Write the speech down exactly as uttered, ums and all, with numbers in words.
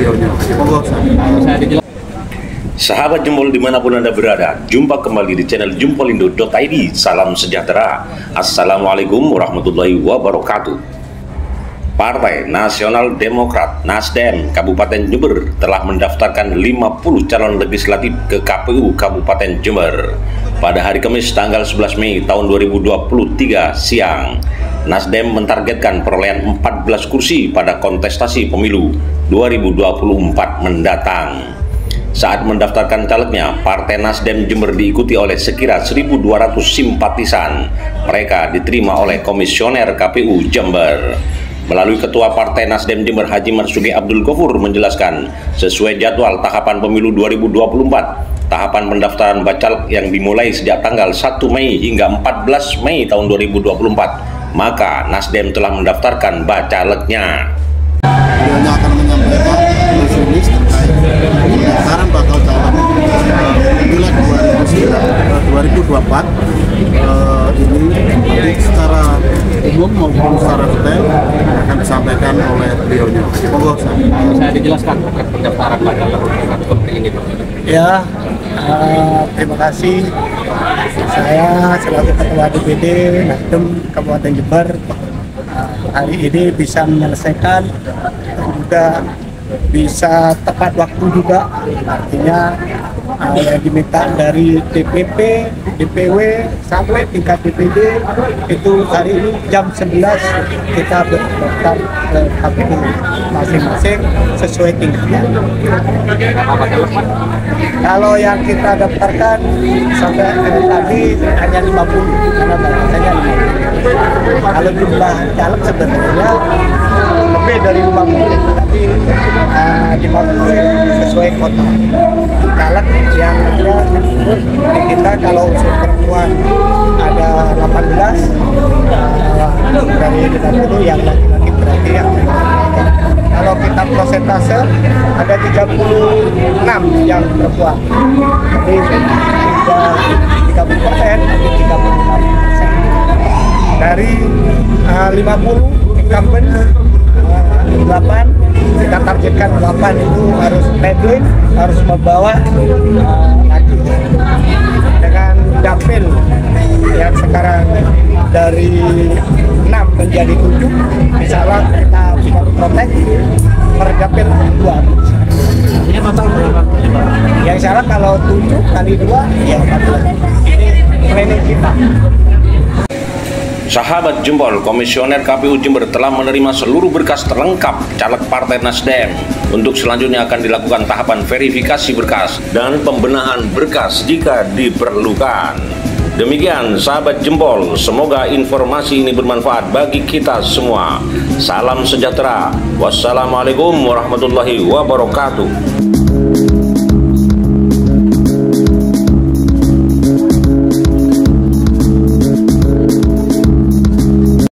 beliaunya. Monggo. Sahabat Jempol dimanapun Anda berada, jumpa kembali di channel jempolindo dot i d. Salam sejahtera. Assalamualaikum warahmatullahi wabarakatuh. Partai Nasional Demokrat Nasdem Kabupaten Jember telah mendaftarkan lima puluh calon legislatif ke K P U Kabupaten Jember. Pada hari Kamis tanggal sebelas Mei tahun dua ribu dua puluh tiga siang, Nasdem mentargetkan perolehan empat belas kursi pada kontestasi pemilu dua ribu dua puluh empat mendatang. Saat mendaftarkan calegnya, Partai Nasdem Jember diikuti oleh sekira seribu dua ratus simpatisan. Mereka diterima oleh Komisioner K P U Jember. Melalui Ketua Partai Nasdem Jember Haji Marsuki Abdul Ghafur menjelaskan, sesuai jadwal tahapan pemilu dua ribu dua puluh empat, tahapan pendaftaran bacalek yang dimulai sejak tanggal satu Mei hingga empat belas Mei tahun dua ribu dua puluh empat, maka Nasdem telah mendaftarkan bacaleknya. Beliaunya akan menyampaikan resolusi terkait pendaftaran bakal calon pileg dua ribu dua puluh empat uh, ini nanti secara umum maupun secara detail akan disampaikan oleh beliaunya. Monggo. Saya dijelaskan terkait pendaftaran bacalek seperti ini, Pak. Ya, uh, terima kasih. Saya selaku Ketua D P D Nasdem Kabupaten Jember uh, hari ini bisa menyelesaikan juga bisa tepat waktu juga, artinya uh, yang diminta dari D P P, D P W sampai tingkat D P D itu hari ini jam sebelas kita berdaftar ke K P U masing-masing sesuai tingkatnya. Kalau yang kita daftarkan sampai tadi hanya lima puluh karena batasannya lima puluh. Kalau jumlah caleg sebenarnya lebih dari lima puluh, tapi uh, lima puluh sesuai kota. Caleg yang ada di kita kalau unsur perempuan ada delapan belas, uh, dari lima puluh yang laki-laki berarti yang kalau kita persentase ada tiga puluh enam yang perempuan. Jadi tiga puluh persen, tapi tiga puluh enam persen. Dari uh, lima puluh incumbent uh, delapan, kita targetkan delapan itu harus leading, harus membawa uh, lagi. Dengan dapil yang sekarang dari enam menjadi tujuh, misalnya kita bisa protek per dapil dua. Ini total berapa? Yang salah kalau tujuh kali dua ya empat belas. Ini planning kita. Sahabat Jempol, Komisioner K P U Jember telah menerima seluruh berkas terlengkap caleg Partai Nasdem. Untuk selanjutnya akan dilakukan tahapan verifikasi berkas dan pembenahan berkas jika diperlukan. Demikian sahabat Jempol, semoga informasi ini bermanfaat bagi kita semua. Salam sejahtera. Wassalamualaikum warahmatullahi wabarakatuh.